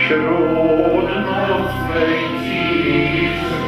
wśród nocnej ciszy.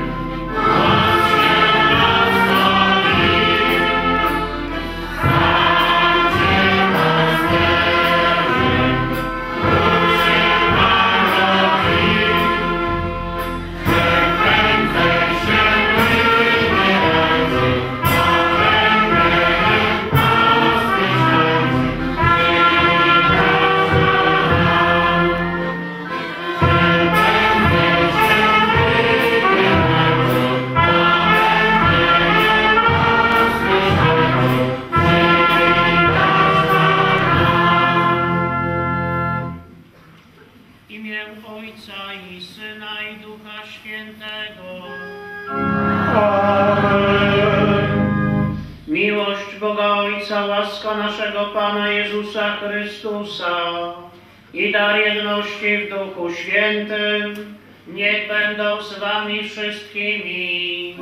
Naszego Pana Jezusa Chrystusa i dar jedności w Duchu Świętym niech będą z wami wszystkimi.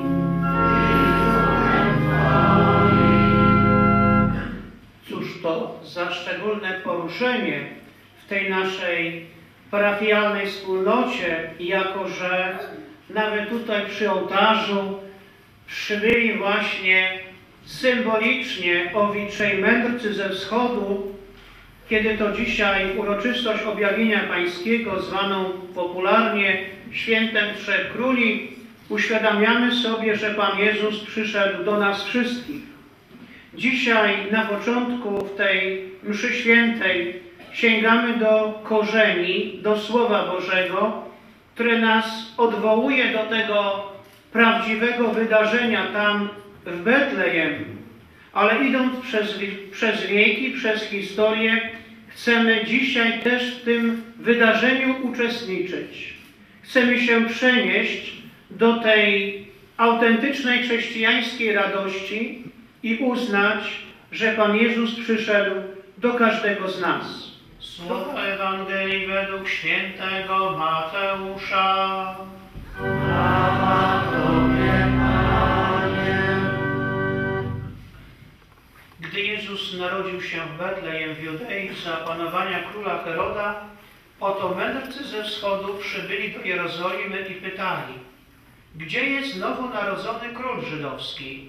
Cóż to za szczególne poruszenie w tej naszej parafialnej wspólnocie, jako że nawet tutaj przy ołtarzu przybyli właśnie symbolicznie owi trzej mędrcy ze wschodu, kiedy to dzisiaj uroczystość objawienia pańskiego, zwaną popularnie Świętem Trzech Króli, uświadamiamy sobie, że Pan Jezus przyszedł do nas wszystkich. Dzisiaj na początku w tej mszy świętej sięgamy do korzeni, do Słowa Bożego, które nas odwołuje do tego prawdziwego wydarzenia tam w Betlejem, ale idąc przez wieki, przez historię, chcemy dzisiaj też w tym wydarzeniu uczestniczyć. Chcemy się przenieść do tej autentycznej chrześcijańskiej radości i uznać, że Pan Jezus przyszedł do każdego z nas. Słowa Ewangelii według świętego Mateusza. Chwała Tobie, Panie. Gdy Jezus narodził się w Betlejem w Judei za panowania króla Heroda, oto mędrcy ze wschodu przybyli do Jerozolimy i pytali: gdzie jest nowonarodzony król żydowski?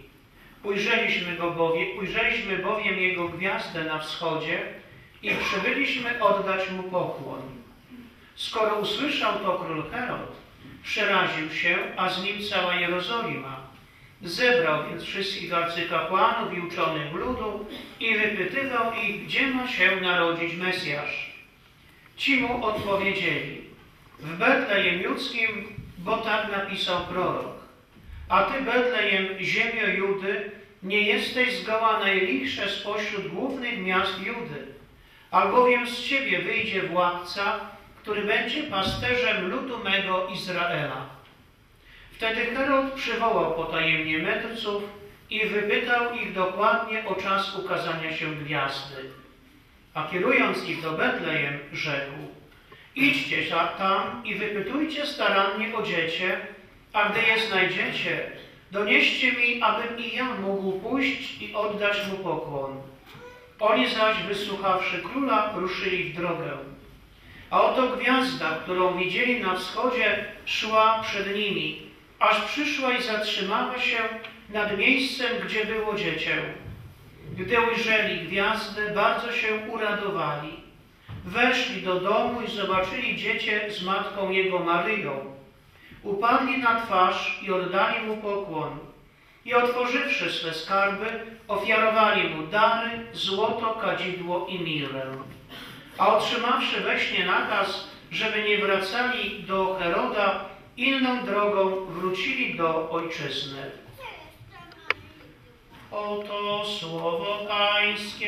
Ujrzeliśmy bowiem jego gwiazdę na wschodzie i przybyliśmy oddać mu pokłon. Skoro usłyszał to król Herod, przeraził się, a z nim cała Jerozolima. Zebrał więc wszystkich arcykapłanów i uczonych ludu i wypytywał ich, gdzie ma się narodzić Mesjasz. Ci mu odpowiedzieli: w Betlejem Judzkim, bo tak napisał prorok. A ty, Betlejem, ziemio Judy, nie jesteś zgoła najlichsze spośród głównych miast Judy, albowiem z ciebie wyjdzie władca, który będzie pasterzem ludu mego Izraela. Wtedy Herod przywołał potajemnie mędrców i wypytał ich dokładnie o czas ukazania się gwiazdy. A kierując ich do Betlejem, rzekł: idźcie tam i wypytujcie starannie o dziecię, a gdy je znajdziecie, donieście mi, abym i ja mógł pójść i oddać mu pokłon. Oni zaś, wysłuchawszy króla, ruszyli w drogę. A oto gwiazda, którą widzieli na wschodzie, szła przed nimi, aż przyszła i zatrzymała się nad miejscem, gdzie było dziecię. Gdy ujrzeli gwiazdę, bardzo się uradowali. Weszli do domu i zobaczyli dziecię z matką jego Maryją. Upadli na twarz i oddali mu pokłon. I otworzywszy swe skarby, ofiarowali mu dary, złoto, kadzidło i mirrę. A otrzymawszy we śnie nakaz, żeby nie wracali do Heroda, inną drogą wrócili do ojczyzny. Oto słowo Pańskie.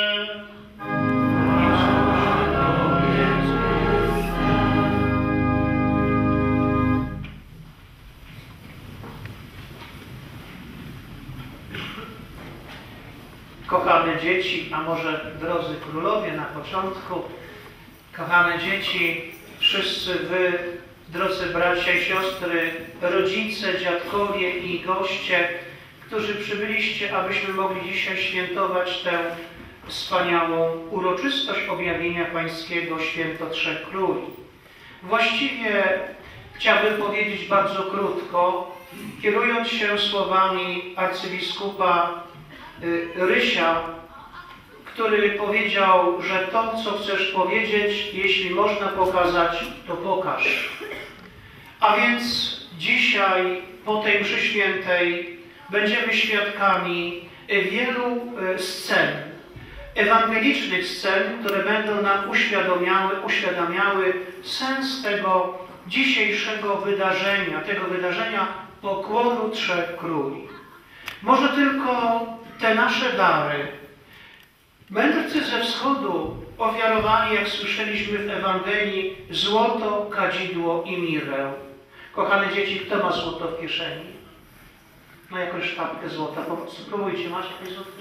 Kochane dzieci, a może drodzy królowie na początku, kochane dzieci, wszyscy wy, drodzy bracia i siostry, rodzice, dziadkowie i goście, którzy przybyliście, abyśmy mogli dzisiaj świętować tę wspaniałą uroczystość objawienia pańskiego, święto Trzech Króli. Właściwie chciałbym powiedzieć bardzo krótko, kierując się słowami arcybiskupa Rysia, który powiedział, że to, co chcesz powiedzieć, jeśli można pokazać, to pokaż. A więc dzisiaj, po tej mszy świętej, będziemy świadkami wielu scen, ewangelicznych scen, które będą nam uświadamiały sens tego dzisiejszego wydarzenia, tego wydarzenia pokłonu Trzech Króli. Może tylko te nasze dary. Mędrcy ze wschodu ofiarowali, jak słyszeliśmy w Ewangelii, złoto, kadzidło i mirrę. Kochane dzieci, kto ma złoto w kieszeni? No jakąś sztabkę złota. Spróbujcie, macie jakieś złoto?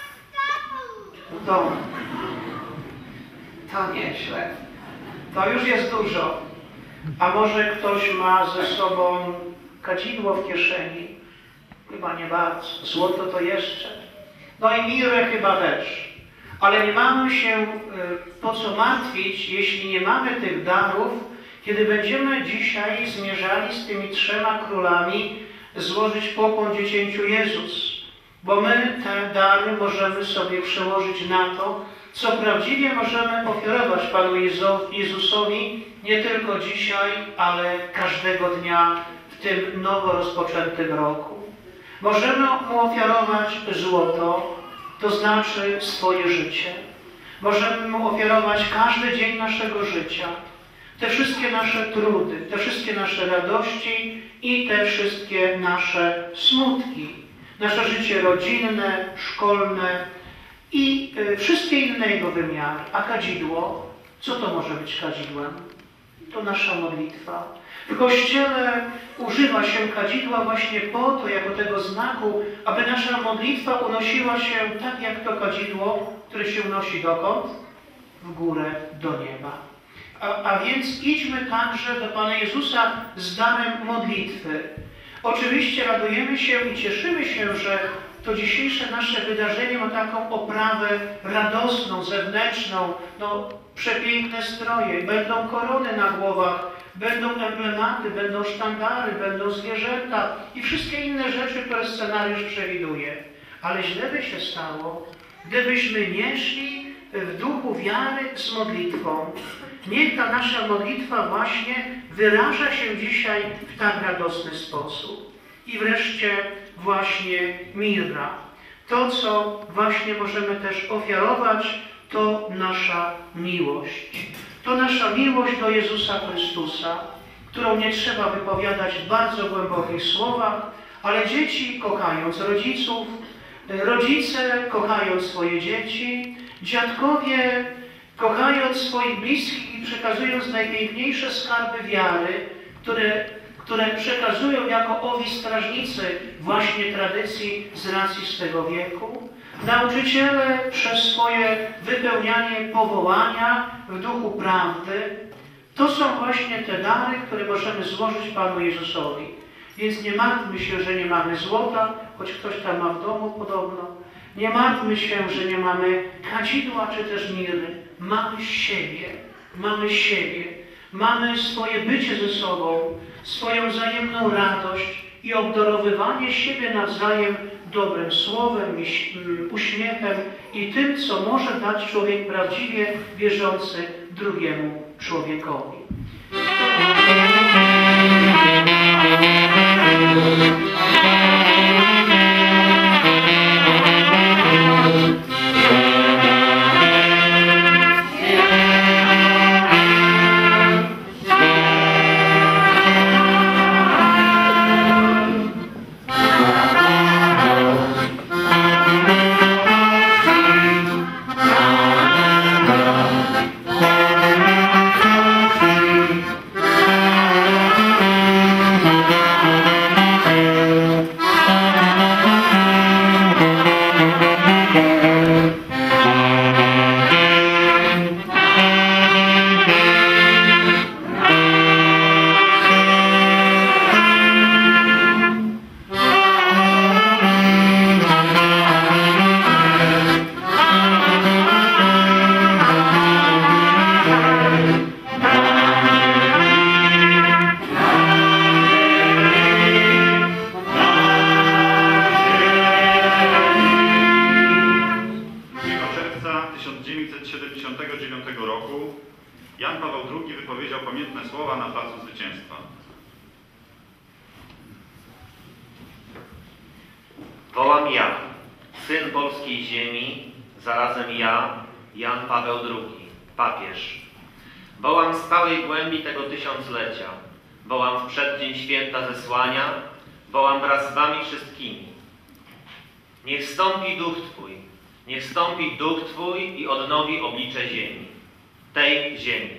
No to nieźle. To już jest dużo. A może ktoś ma ze sobą kadzidło w kieszeni? Chyba nie bardzo. Złoto to jeszcze. No i mirę chyba też. Ale nie mamy się po co martwić, jeśli nie mamy tych darów, kiedy będziemy dzisiaj zmierzali z tymi trzema królami złożyć pokłon Dziecięciu Jezus. Bo my te dary możemy sobie przełożyć na to, co prawdziwie możemy ofiarować Panu Jezusowi nie tylko dzisiaj, ale każdego dnia w tym nowo rozpoczętym roku. Możemy Mu ofiarować złoto, to znaczy swoje życie. Możemy Mu ofiarować każdy dzień naszego życia, te wszystkie nasze trudy, te wszystkie nasze radości i te wszystkie nasze smutki, nasze życie rodzinne, szkolne i wszystkie inne jego wymiary. A kadzidło, co to może być kadzidłem? To nasza modlitwa. W Kościele używa się kadzidła właśnie po to, jako tego znaku, aby nasza modlitwa unosiła się tak jak to kadzidło, które się unosi dokąd? W górę, do nieba. A więc idźmy także do Pana Jezusa z darem modlitwy. Oczywiście radujemy się i cieszymy się, że to dzisiejsze nasze wydarzenie ma taką oprawę radosną, zewnętrzną, przepiękne stroje, będą korony na głowach, będą emblematy, będą sztandary, będą zwierzęta i wszystkie inne rzeczy, które scenariusz przewiduje. Ale źle by się stało, gdybyśmy nie szli w duchu wiary z modlitwą. Niech ta nasza modlitwa właśnie wyraża się dzisiaj w tak radosny sposób. I wreszcie właśnie mirra. To, co właśnie możemy też ofiarować, to nasza miłość. To nasza miłość do Jezusa Chrystusa, którą nie trzeba wypowiadać w bardzo głębokich słowach, ale dzieci kochając rodziców, rodzice kochając swoje dzieci, dziadkowie kochając swoich bliskich i przekazując najpiękniejsze skarby wiary, które przekazują jako owi strażnicy właśnie tradycji z racji swego wieku. Nauczyciele przez swoje wypełnianie powołania w duchu prawdy. To są właśnie te dary, które możemy złożyć Panu Jezusowi. Więc nie martwmy się, że nie mamy złota, choć ktoś tam ma w domu podobno. Nie martwmy się, że nie mamy kadzidła czy też mirry. Mamy siebie. Mamy siebie. Mamy swoje bycie ze sobą, swoją wzajemną radość i obdarowywanie siebie nawzajem dobrym słowem, uśmiechem i tym, co może dać człowiek prawdziwie wierzący drugiemu człowiekowi. roku Jan Paweł II wypowiedział pamiętne słowa na Placu Zwycięstwa. Wołam ja, syn polskiej ziemi, zarazem ja, Jan Paweł II, papież. Wołam z całej głębi tego tysiąclecia, wołam w przeddzień święta zesłania, wołam wraz z wami wszystkimi. Niech stąpi duch Twój, niech stąpi duch Twój i odnowi oblicze ziemi, tej ziemi.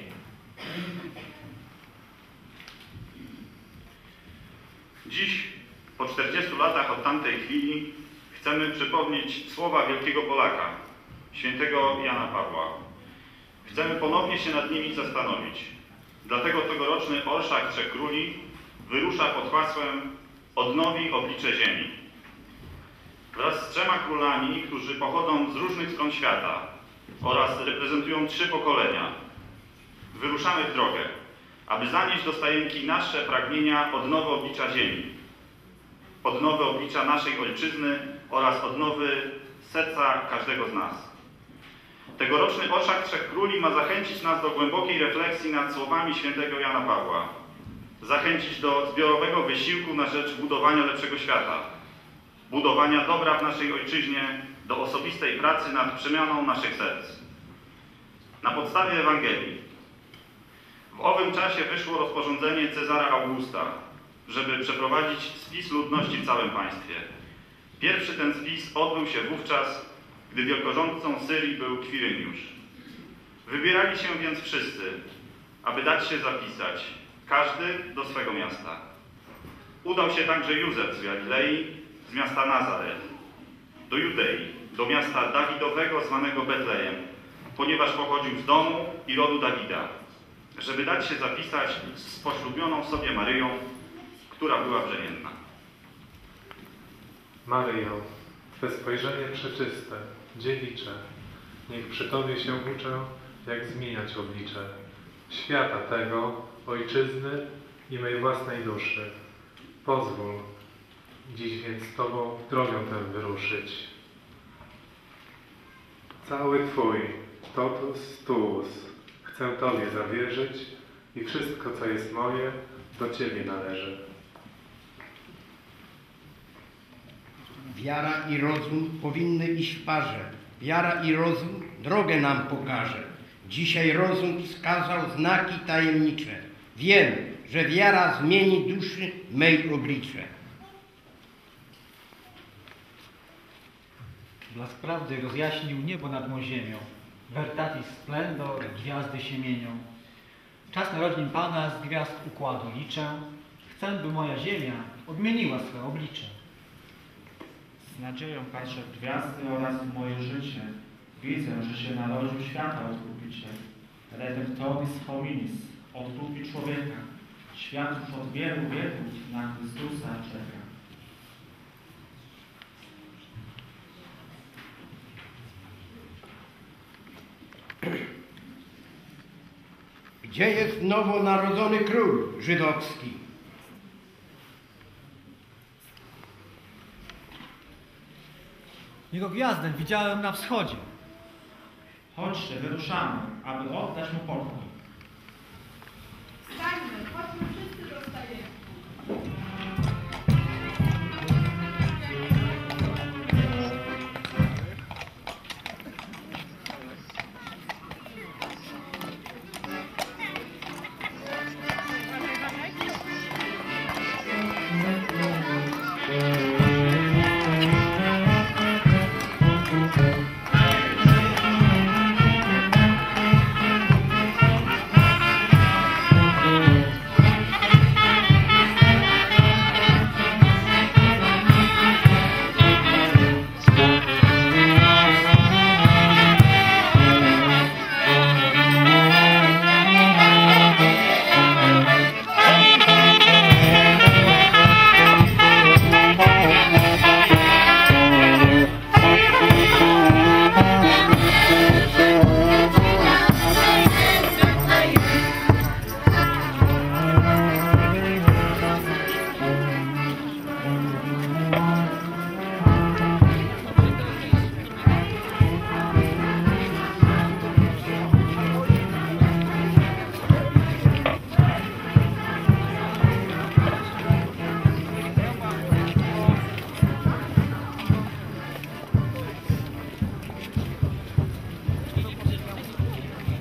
Dziś, po 40 latach od tamtej chwili, chcemy przypomnieć słowa wielkiego Polaka, świętego Jana Pawła. Chcemy ponownie się nad nimi zastanowić. Dlatego tegoroczny Orszak Trzech Króli wyrusza pod hasłem Odnowi oblicze ziemi. Wraz z 3 królami, którzy pochodzą z różnych stron świata oraz reprezentują 3 pokolenia, wyruszamy w drogę, aby zanieść do Stajenki nasze pragnienia odnowy oblicza ziemi, odnowy oblicza naszej ojczyzny oraz odnowy serca każdego z nas. Tegoroczny Orszak Trzech Króli ma zachęcić nas do głębokiej refleksji nad słowami świętego Jana Pawła, zachęcić do zbiorowego wysiłku na rzecz budowania lepszego świata, budowania dobra w naszej ojczyźnie, do osobistej pracy nad przemianą naszych serc. Na podstawie Ewangelii. W owym czasie wyszło rozporządzenie Cezara Augusta, żeby przeprowadzić spis ludności w całym państwie. Pierwszy ten spis odbył się wówczas, gdy wielkorządcą Syrii był Kwiryniusz. Wybierali się więc wszyscy, aby dać się zapisać, każdy do swego miasta. Udał się także Józef z Galilei, z miasta Nazaret, do Judei, do miasta Dawidowego zwanego Betlejem, ponieważ pochodził z domu i rodu Dawida, żeby dać się zapisać z poślubioną sobie Maryją, która była brzemienna. Maryjo, Twe spojrzenie przeczyste, dziewicze, niech przy Tobie się uczę, jak zmieniać oblicze świata tego, ojczyzny i mej własnej duszy. Pozwól dziś więc z Tobą drogę tę wyruszyć. Cały Twój totus tuus chcę Tobie zawierzyć i wszystko, co jest moje, do Ciebie należy. Wiara i rozum powinny iść w parze. Wiara i rozum drogę nam pokaże. Dzisiaj rozum wskazał znaki tajemnicze. Wiem, że wiara zmieni duszy mej oblicze. Blask prawdy rozjaśnił niebo nad mą ziemią. Vertatis splendor, gwiazdy się mienią. Czas narodzin Pana z gwiazd układu liczę. Chcę, by moja ziemia odmieniła swe oblicze. Z nadzieją patrzę w gwiazdy oraz w moje życie. Widzę, że się narodził świata Odkupiciel. Redemptoris hominis, odkupi człowieka. Świat już od wielu wieków na Chrystusa czeka. Gdzie jest nowonarodzony król żydowski? Jego gwiazdę widziałem na wschodzie. Chodźcie, wyruszamy, aby oddać mu pokój. Stańmy, chodźmy wszyscy do Stajenki.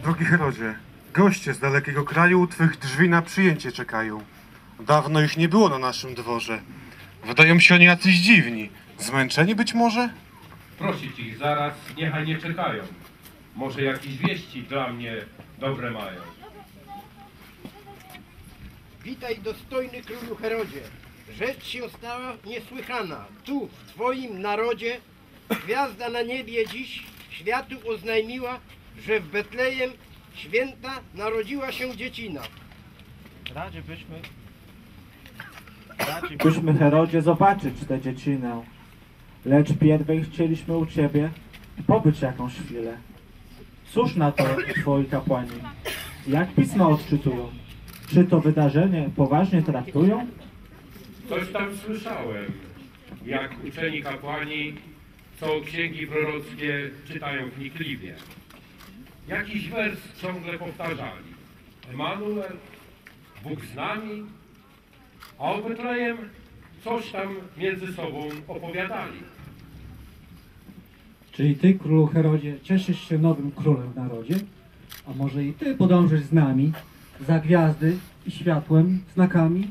Drogi Herodzie, goście z dalekiego kraju u twych drzwi na przyjęcie czekają. Dawno ich nie było na naszym dworze. Wydają się oni jacyś dziwni. Zmęczeni być może? Prosić ich zaraz, niechaj nie czekają. Może jakieś wieści dla mnie dobre mają. Witaj, dostojny królu Herodzie. Rzecz się stała niesłychana. Tu, w twoim narodzie, gwiazda na niebie dziś światu oznajmiła, że w Betlejem święta narodziła się dziecina. Radzi byśmy, Herodzie, zobaczyć tę dziecinę. Lecz pierwej chcieliśmy u Ciebie pobyć jakąś chwilę. Cóż na to Twoi kapłani? Jak pisma odczytują? Czy to wydarzenie poważnie traktują? Coś tam słyszałem, jak uczeni kapłani, co księgi prorockie czytają wnikliwie. Jakiś wers ciągle powtarzali. Emanuel, Bóg z nami, a o Betlejem coś tam między sobą opowiadali. Czyli Ty, królu Herodzie, cieszysz się nowym królem w narodzie? A może i Ty podążysz z nami za gwiazdy i światłem, znakami?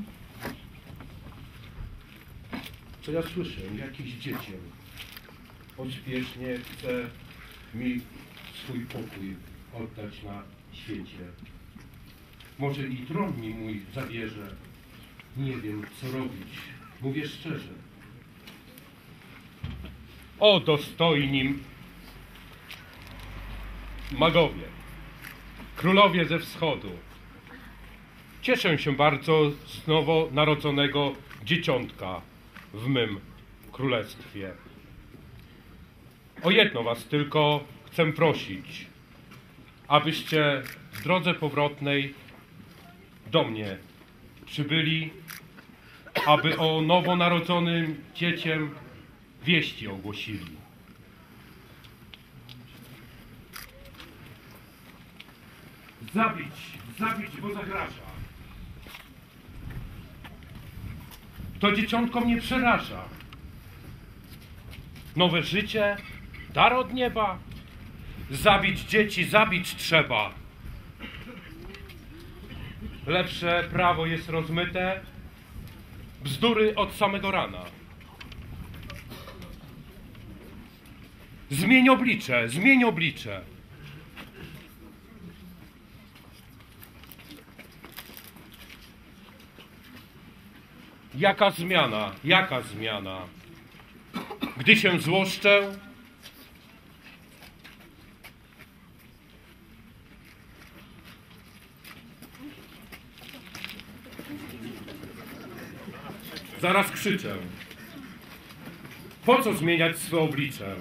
Co ja słyszę? Jakiś dziecię pośpiesznie chce mi swój pokój oddać na świecie. Może i tron mi mój zabierze. Nie wiem, co robić. Mówię szczerze. O dostojni magowie, królowie ze wschodu. Cieszę się bardzo z nowonarodzonego dzieciątka w mym królestwie. O jedno was tylko chcę prosić, abyście w drodze powrotnej do mnie przybyli, aby o nowonarodzonym dzieciem wieści ogłosili. Zabić, bo zagraża. To dzieciątko mnie przeraża. Nowe życie, dar od nieba. Zabić dzieci, zabić trzeba. Lepsze prawo jest rozmyte, bzdury od samego rana. Zmień oblicze, zmień oblicze. Jaka zmiana, jaka zmiana? Gdy się złoszczę, zaraz krzyczę. Po co zmieniać swe oblicze?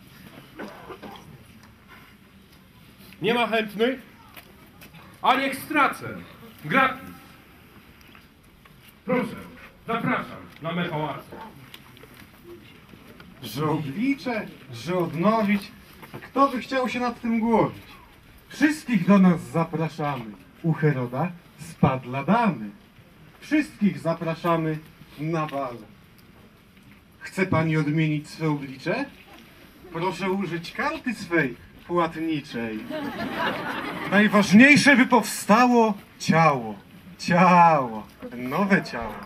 Nie ma chętnych? A niech stracę. Gratis. Proszę, zapraszam na me pałace. Że oblicze, że odnowić. A kto by chciał się nad tym głowić? Wszystkich do nas zapraszamy. U Heroda spadla damy. Wszystkich zapraszamy na bal. Chce pani odmienić swe oblicze? Proszę użyć karty swej płatniczej. Najważniejsze, by powstało ciało. Ciało. Nowe ciało.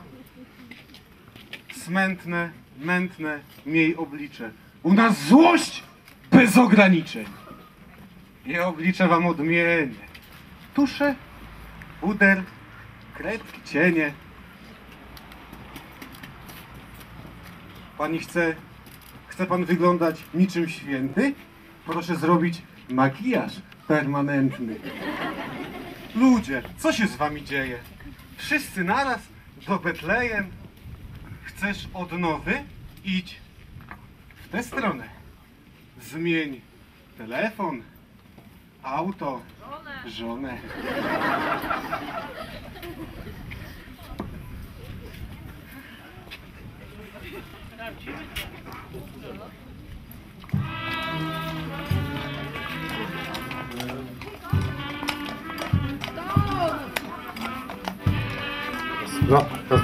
Smętne, mętne, miej oblicze. U nas złość bez ograniczeń. Ja oblicze wam odmienię. Tusze, puder, kredki, cienie. Pani chce pan wyglądać niczym święty? Proszę zrobić makijaż permanentny. Ludzie, co się z wami dzieje? Wszyscy naraz do Betlejem. Chcesz odnowy? Idź w tę stronę. Zmień telefon, auto, żonę. No, to...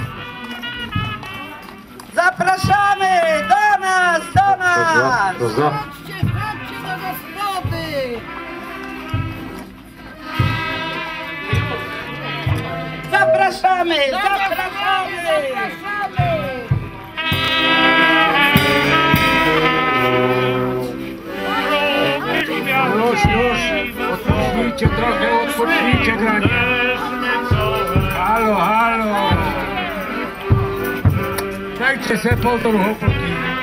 Zapraszamy do nas, do nas! Dobrze. Chodźcie do gospody! Zapraszamy! Zapraszamy! Już, odpocznijcie trochę, odpocznijcie granie. Halo, halo. Dajcie se powtórz, chłopaki.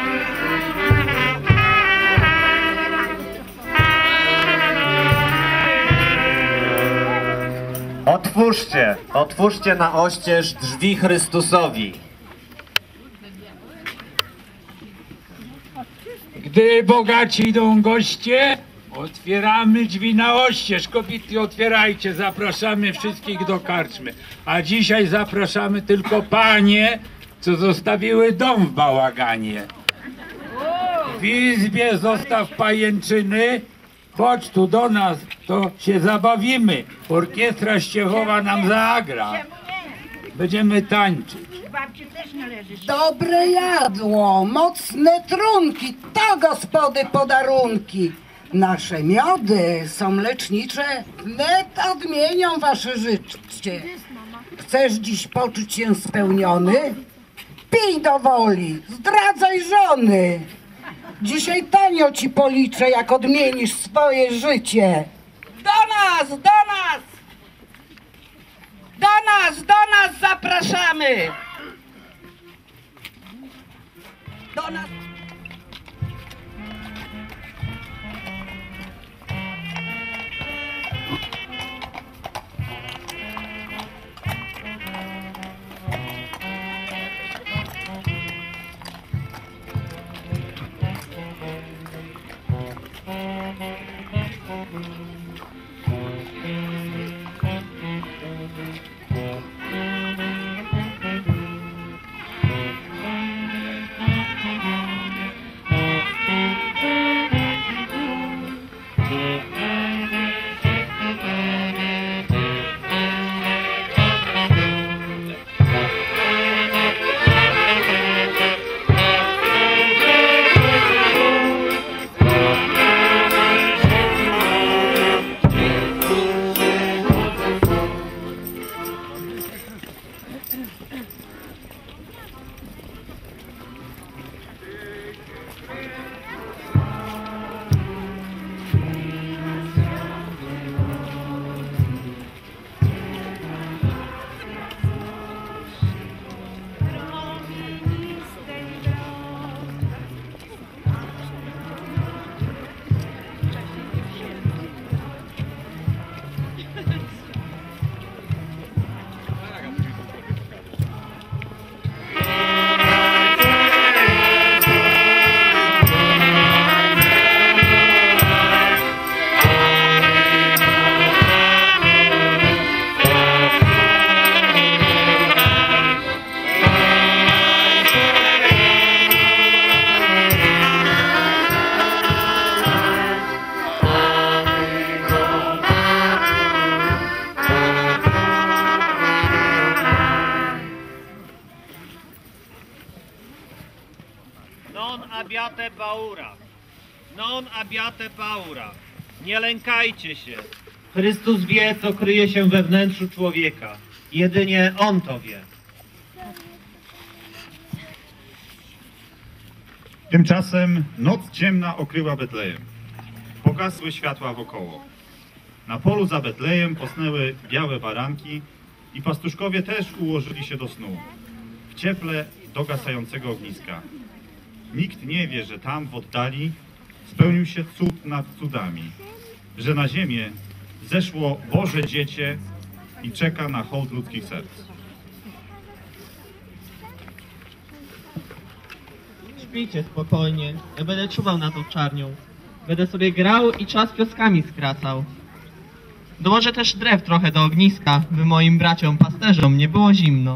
Otwórzcie na oścież drzwi Chrystusowi. Gdy bogaci idą goście, otwieramy drzwi na oścież. Kobiety, otwierajcie, zapraszamy wszystkich do karczmy. A dzisiaj zapraszamy tylko panie, co zostawiły dom w bałaganie. W izbie zostaw pajęczyny, chodź tu do nas, to się zabawimy. Orkiestra ściechowa nam zagra. Będziemy tańczyć. Dobre jadło, mocne trunki, to gospody podarunki. Nasze miody są lecznicze, wnet odmienią wasze życie. Chcesz dziś poczuć się spełniony? Pij do woli, zdradzaj żony. Dzisiaj tanio ci policzę, jak odmienisz swoje życie. Do nas, do nas! Do nas zapraszamy! Do nas! Non abbiate paura. Nie lękajcie się. Chrystus wie, co kryje się we wnętrzu człowieka. Jedynie On to wie. Tymczasem noc ciemna okryła Betlejem. Pogasły światła wokoło. Na polu za Betlejem posnęły białe baranki i pastuszkowie też ułożyli się do snu, w cieple dogasającego ogniska. Nikt nie wie, że tam w oddali spełnił się cud nad cudami, że na ziemię zeszło Boże Dziecię i czeka na hołd ludzkich serc. Śpijcie spokojnie, ja będę czuwał nad owczarnią. Będę sobie grał i czas pioskami skracał. Dołożę też drew trochę do ogniska, by moim braciom, pasterzom nie było zimno.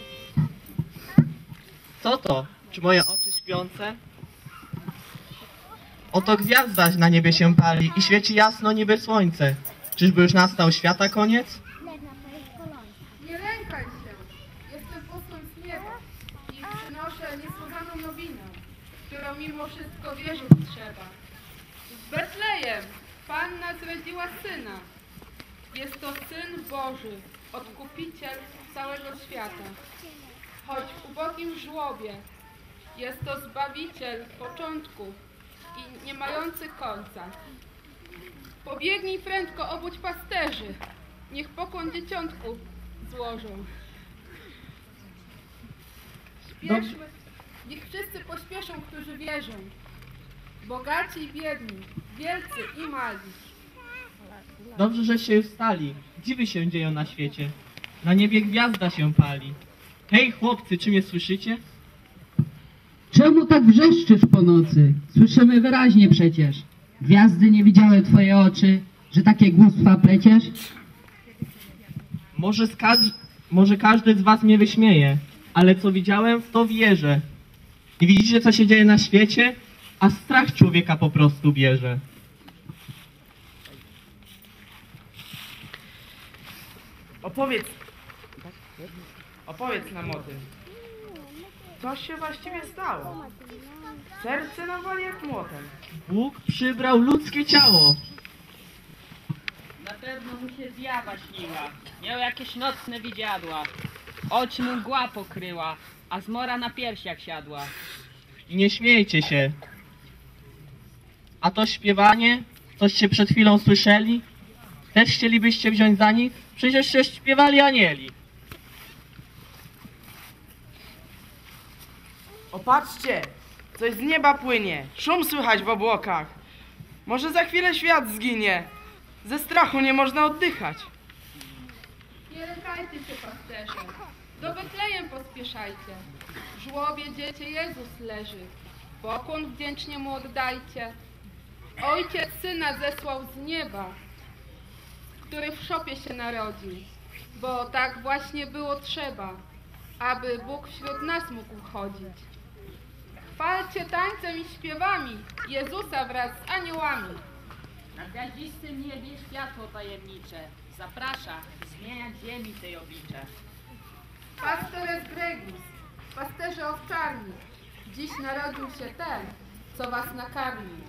Co to? Czy moje oczy śpiące? Oto gwiazda na niebie się pali i świeci jasno niby słońce. Czyżby już nastał świata koniec? Nie lękaj się. Jestem posłem z nieba i przynoszę niesłychaną nowinę, którą mimo wszystko wierzyć trzeba. W Betlejem Panna zrodziła Syna. Jest to Syn Boży, Odkupiciel całego świata. Choć w ubogim żłobie jest to Zbawiciel początku i nie mający końca. Pobiegnij prędko, obudź pasterzy, niech pokłon dzieciątku złożą. Śpieszmy, niech wszyscy pośpieszą, którzy wierzą. Bogaci i biedni, wielcy i mali. Dobrze, że się już stali. Dziwy się dzieją na świecie. Na niebie gwiazda się pali. Hej chłopcy, czy mnie słyszycie? Czemu tak wrzeszczysz po nocy? Słyszymy wyraźnie przecież. Gwiazdy nie widziały twoje oczy, że takie głupstwa pleciesz? Może każdy z was mnie wyśmieje, ale co widziałem, w to wierzę. Nie widzicie, co się dzieje na świecie? A strach człowieka po prostu bierze. Opowiedz nam o tym. Co się właściwie stało? Serce nam wali jak młotem. Bóg przybrał ludzkie ciało. Na pewno mu się zjawa śniła. Miał jakieś nocne widziadła. Oczy mu mgła pokryła, a zmora na piersiach siadła. I nie śmiejcie się. A to śpiewanie? Coście przed chwilą słyszeli? Też chcielibyście wziąć za nich? Przecież się śpiewali anieli. Opatrzcie, coś z nieba płynie, szum słychać w obłokach. Może za chwilę świat zginie. Ze strachu nie można oddychać. Nie lękajcie się, pasterze. Do Betlejem pospieszajcie. W żłobie dziecię Jezus leży. Pokłon wdzięcznie mu oddajcie. Ojciec Syna zesłał z nieba, który w szopie się narodził. Bo tak właśnie było trzeba, aby Bóg wśród nas mógł chodzić. Chwalcie tańcem i śpiewami Jezusa wraz z aniołami. Na gwiazdistym niebie światło tajemnicze zaprasza zmieniać ziemi tej oblicze. Pastores Gregus, pasterze owczarni, dziś narodził się ten, co was nakarmi.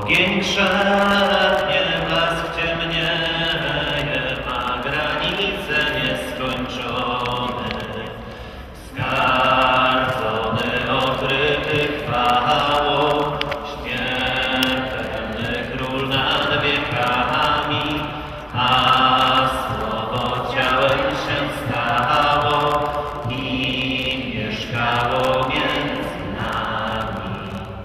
Ogień krzepnie, blask ciemnieje, ma granice nieskończone. Skardzony, okryty chwałą, śmiertelny król nad wiekami, a słowo ciałem się stało i mieszkało między nami.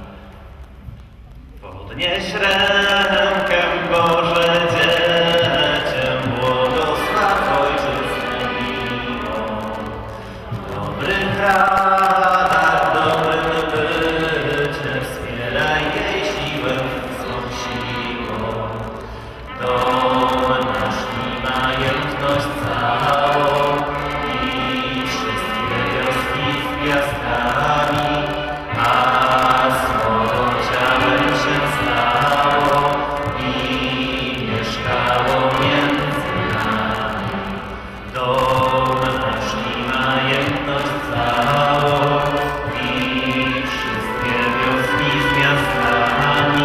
Podnieś rękę, Boże, dziecię, błogosław ojczyznę miłą. W dobrych radach, dobrym bycie, wspieraj jej siłę swą siłą. Dom nasz i majętność całą i wszystkie wioski z gwiazdkami, a słowo ciałem się stało i mieszkało między nami. Dom nasz i majętność całą i wszystkie wioski z gwiazdkami.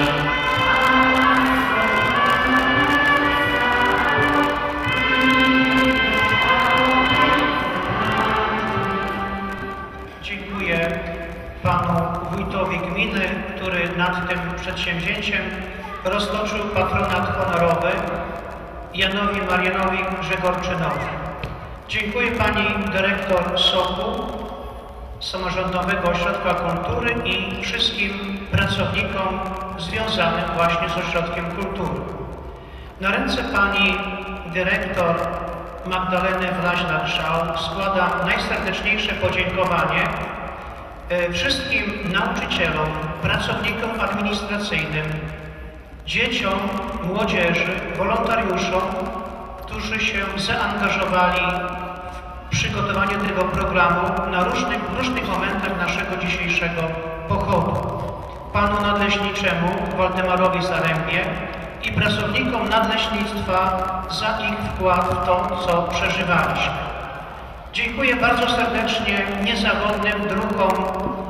Dziękuję panu wójtowi gminy, który nad tym przedsięwzięciem roztoczył patronat honorowy Janowi Marianowi Grzegorczynowi. Dziękuję pani dyrektor SOK-u, Samorządowego Ośrodka Kultury i wszystkim pracownikom związanym właśnie z Ośrodkiem Kultury. Na ręce pani dyrektor Magdaleny Wlaźnak-Żał składam najserdeczniejsze podziękowanie wszystkim nauczycielom, pracownikom administracyjnym, dzieciom, młodzieży, wolontariuszom, którzy się zaangażowali w przygotowanie tego programu na różnych momentach naszego dzisiejszego pochodu. Panu nadleśniczemu Waldemarowi Zarębie i pracownikom nadleśnictwa za ich wkład w to, co przeżywaliśmy. Dziękuję bardzo serdecznie niezawodnym drukom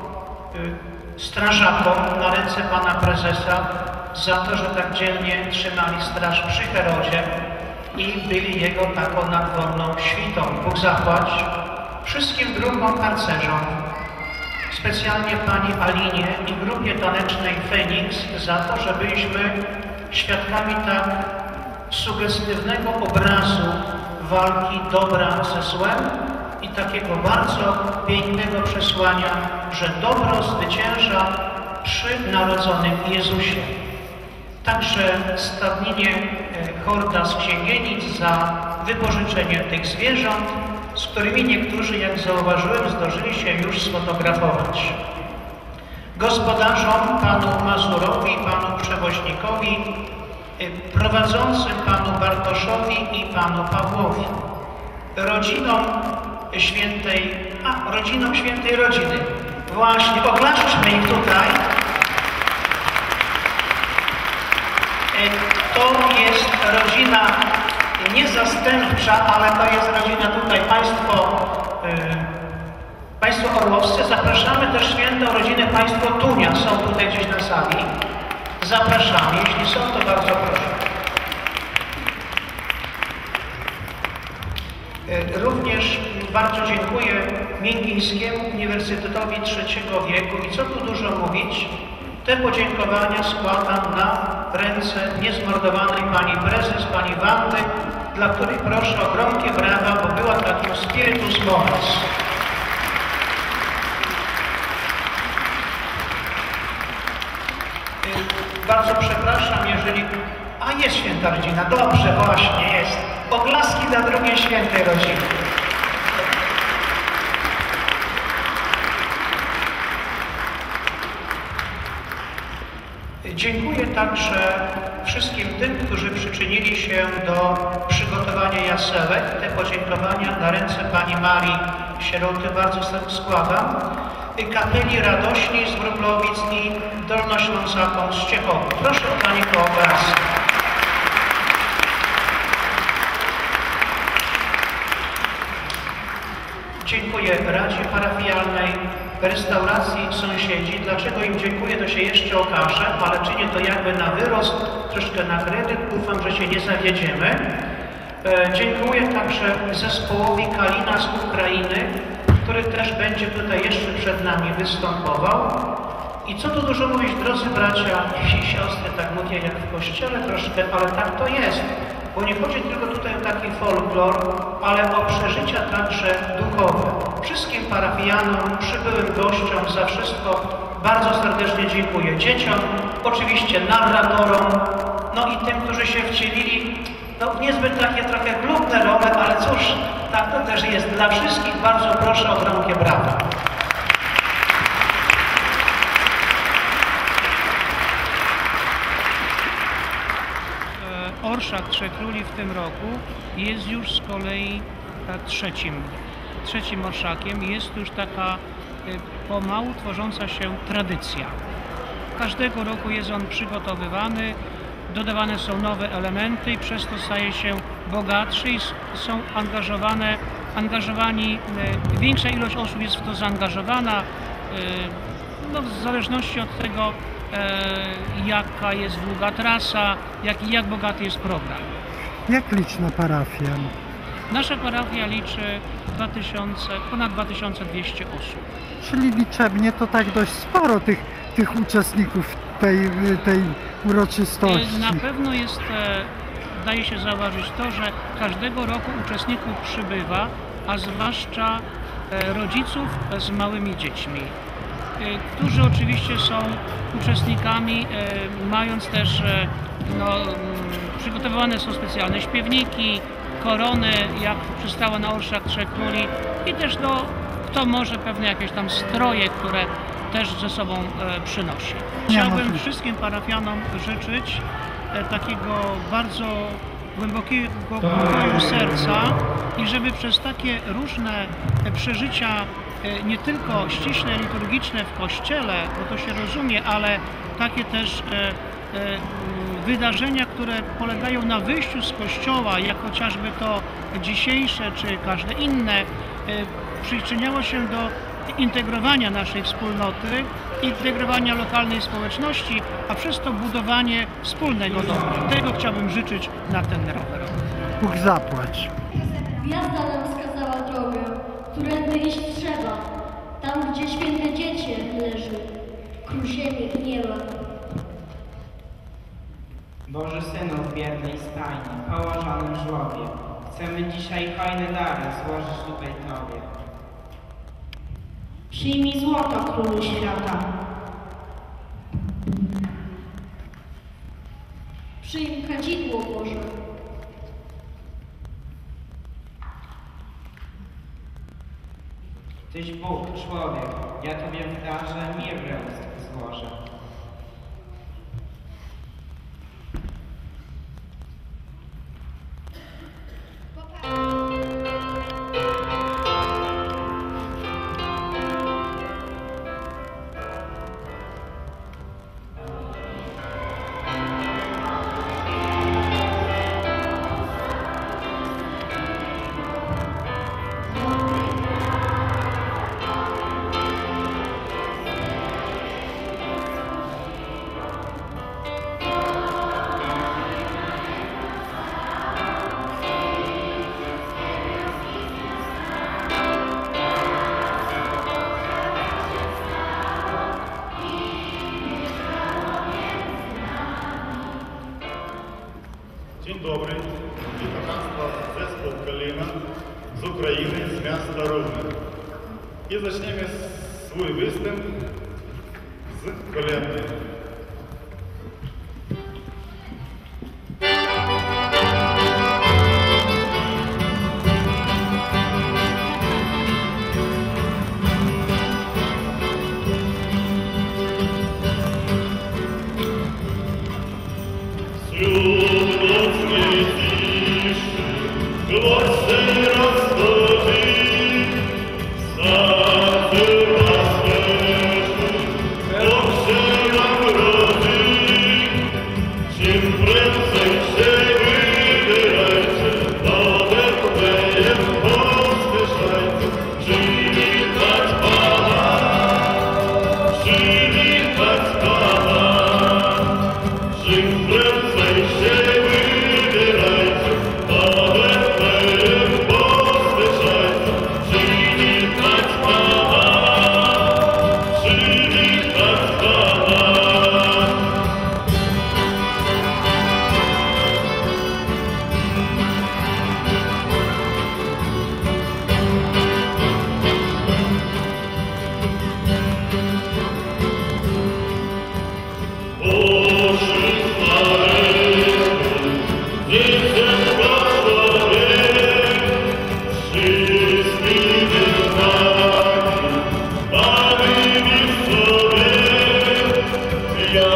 strażakom na ręce pana prezesa za to, że tak dzielnie trzymali straż przy Herodzie i byli jego taką nadworną świtą. Bóg zapłać wszystkim drukom harcerzom, specjalnie pani Alinie i grupie tanecznej Feniks za to, że byliśmy świadkami tak sugestywnego obrazu walki dobra ze złem i takiego bardzo pięknego przesłania, że dobro zwycięża przy narodzonym Jezusie. Także stadninie Horda z Księgienic za wypożyczenie tych zwierząt, z którymi niektórzy, jak zauważyłem, zdążyli się już sfotografować. Gospodarzom, panu Mazurowi, panu przewoźnikowi, prowadzącym panu Bartoszowi i panu Pawłowi, rodzinom świętej rodziny. Właśnie, ogłaszczmy ich tutaj. To jest rodzina niezastępcza, ale to jest rodzina tutaj, państwo orłowscy. Zapraszamy też świętą rodzinę państwo Tunia, są tutaj gdzieś na sali. Zapraszamy, jeśli są, to bardzo proszę. Również bardzo dziękuję Mięgińskiemu Uniwersytetowi III wieku i co tu dużo mówić, te podziękowania składam na ręce niezmordowanej pani prezes, pani Wandy, dla której proszę o gromkie brawa, bo była takim spiritus mores. Bardzo przepraszam, jeżeli... A, jest święta rodzina, dobrze, właśnie jest. Oklaski dla drugiej świętej rodziny. Dziękuję także wszystkim tym, którzy przyczynili się do przygotowania jasełek. Te podziękowania na ręce pani Marii Sieroty bardzo składam. Kapeli Radośni z Wróblowic i Dolnoślązakom z Ciechowy. Proszę o danie po obrazku. Dziękuję Radzie Parafialnej restauracji sąsiedzi. Dlaczego im dziękuję, to się jeszcze okaże, ale czynię to jakby na wyrost, troszkę na kredyt. Ufam, że się nie zawiedziemy. Dziękuję także zespołowi Kalina z Ukrainy, który też będzie tutaj jeszcze przed nami występował. I co tu dużo mówić, drodzy bracia i siostry, tak mówię jak w kościele troszkę, ale tak to jest. Bo nie chodzi tylko tutaj o taki folklor, ale o przeżycia także duchowe. Wszystkim parafianom, przybyłym gościom za wszystko bardzo serdecznie dziękuję. Dzieciom, oczywiście narratorom, no i tym, którzy się wcielili, no niezbyt takie trochę glupne role, ale cóż, tak to też jest. Dla wszystkich bardzo proszę o gromkie brawa. Orszak Trzech Króli w tym roku jest już z kolei trzecim orszakiem. Jest już taka pomału tworząca się tradycja. Każdego roku jest on przygotowywany, dodawane są nowe elementy i przez to staje się bogatszy i są angażowani, większa ilość osób jest w to zaangażowana, no, w zależności od tego, jaka jest długa trasa, jak bogaty jest program. Jak liczna parafia? Nasza parafia liczy ponad 2200 osób. Czyli liczebnie to tak dość sporo tych uczestników tej uroczystości. Na pewno jest, daje się zauważyć to, że każdego roku uczestników przybywa, a zwłaszcza rodziców z małymi dziećmi, którzy oczywiście są uczestnikami, mając też, przygotowywane są specjalne śpiewniki, korony, jak przystało na Orszak Trzech Króli i też kto może pewne jakieś tam stroje, które też ze sobą przynosi. Chciałbym wszystkim parafianom życzyć takiego bardzo głębokiego pokoju serca i żeby przez takie różne przeżycia, nie tylko ściśle liturgiczne w kościele, bo to się rozumie, ale takie też wydarzenia, które polegają na wyjściu z kościoła, jak chociażby to dzisiejsze czy każde inne, przyczyniało się do integrowania naszej wspólnoty, integrowania lokalnej społeczności, a przez to budowanie wspólnego dobra. Tego chciałbym życzyć na ten rok. Bóg zapłać. Gwiazda nam wskazała drogę, którędy iść trzeba, tam gdzie święte dziecię leży, król ziemi gniewa. Boży Synu w biednej stajni, położonym żłobie, chcemy dzisiaj hojne dary złożyć tutaj Tobie. Przyjmij złoto, królu świata. Przyjmij kadzidło, Boże. Tyś Bóg, człowiek, ja Tobie w darze mirę złożę. Dzień dobry, witam Państwa zespół Kalina z Ukrainy, z miasta Równe. I zaczniemy swój występ z kolendy. Przywitać Pana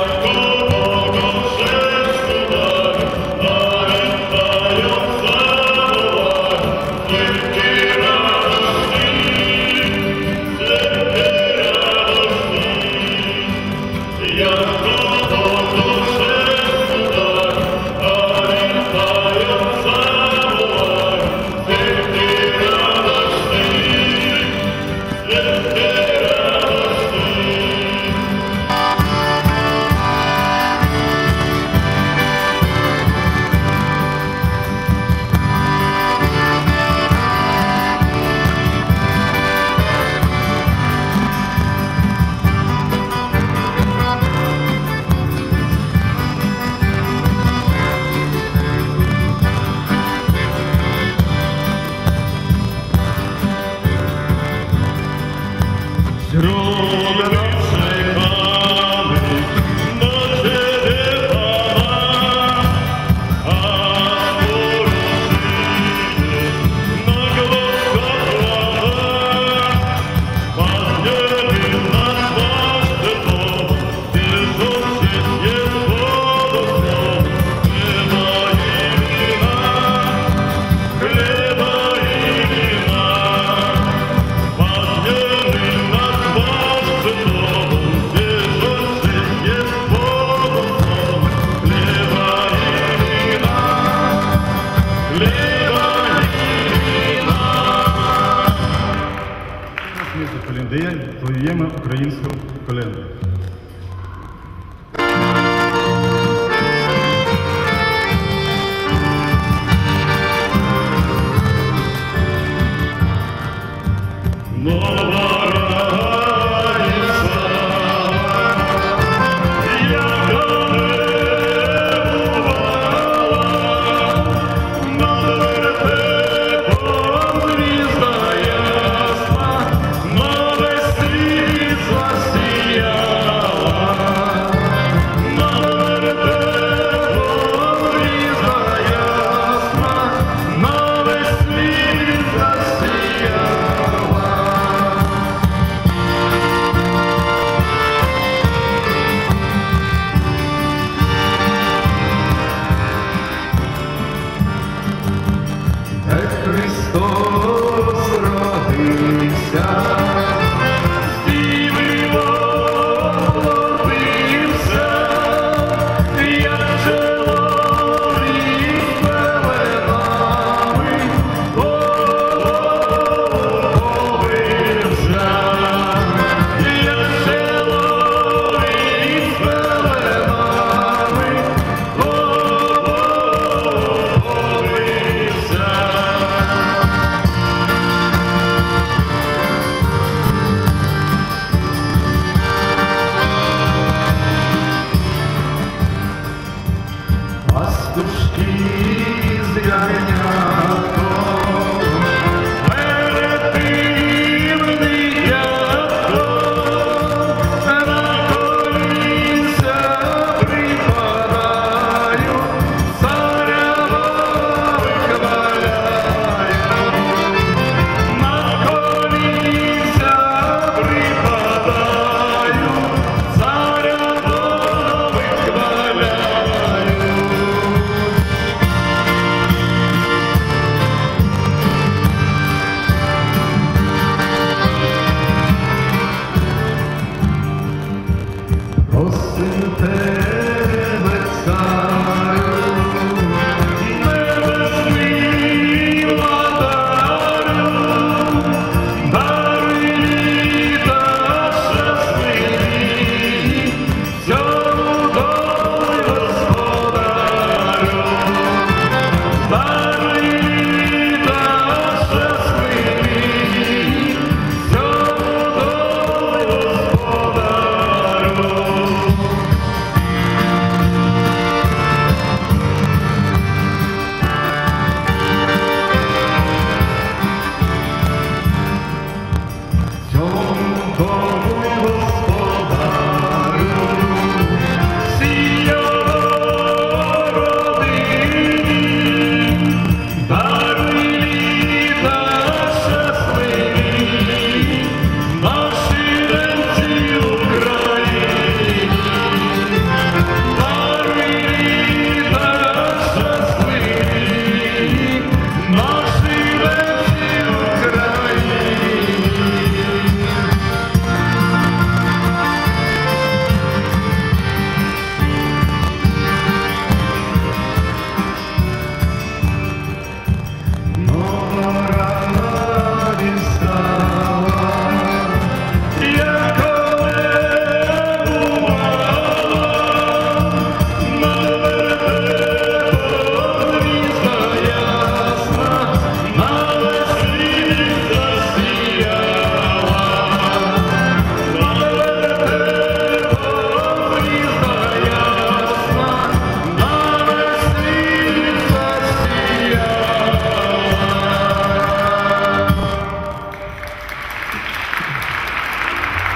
Воюємо українську коленду. Новий світ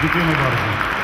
Dziękujemy bardzo.